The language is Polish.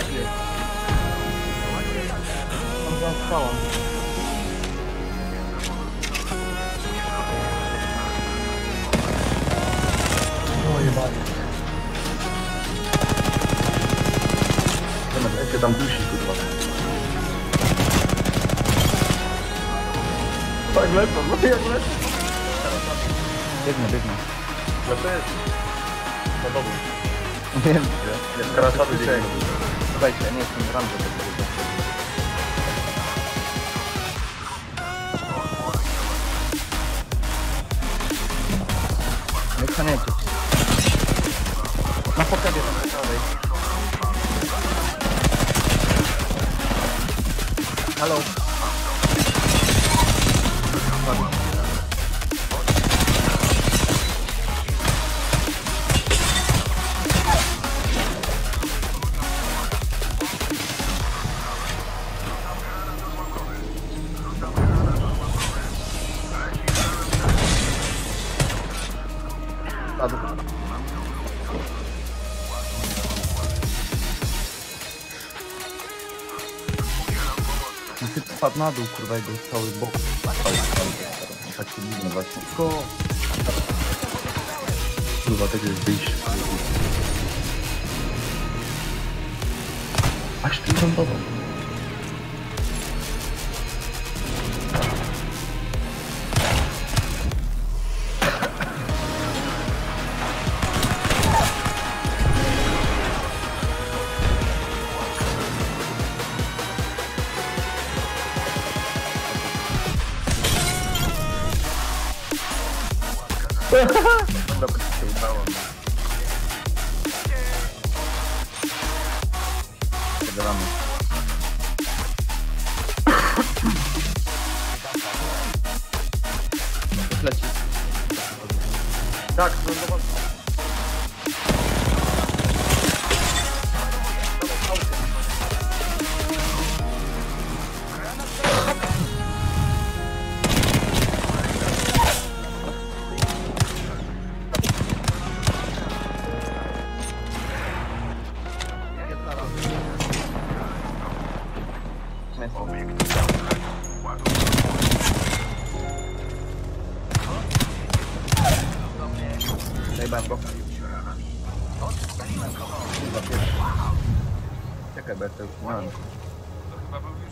Tam za skałą. No jebanie. Jak się tam dusi, kurwa. Tak lecą, no jak lecą. Biegnę. Dlaczego jest? No dobra. Wiem. Jest karasady biegnie. Słuchajcie, ja nie jestem ranny do tego. Nie koniecie. Na pokazie tam po prawej. Halo. Ty spadł na dół, kurwa, jego cały bok. Tak się dziwne właśnie. Tylko... Kurwa, tego jest wyjście. Aż ty lądował. Dobra, się udało. Zagramy. Leci. Tak, lądował. Zajebałem go. Czekaj, bo ja to już miałem.